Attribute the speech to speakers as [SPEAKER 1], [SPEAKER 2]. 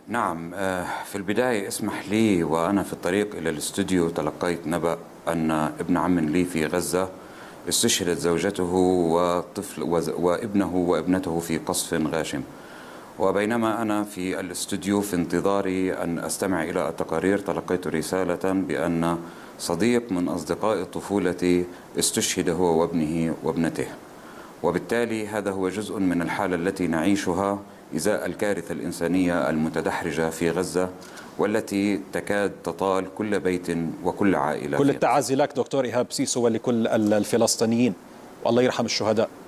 [SPEAKER 1] نعم. في البداية اسمح لي وأنا في الطريق إلى الاستوديو تلقيت نبأ أن ابن عم لي في غزة استشهدت زوجته وطفل وابنه وابنته في قصف غاشم. وبينما أنا في الاستوديو في انتظاري أن أستمع إلى التقارير تلقيت رسالة بأن صديق من أصدقاء طفولتي استشهد هو وابنه وابنته. وبالتالي هذا هو جزء من الحالة التي نعيشها إزاء الكارثة الإنسانية المتدحرجة في غزة، والتي تكاد تطال كل بيت وكل عائلة
[SPEAKER 2] كل
[SPEAKER 1] في غزة.
[SPEAKER 2] التعازي لك دكتور إيهاب سيسو ولكل الفلسطينيين، والله يرحم الشهداء.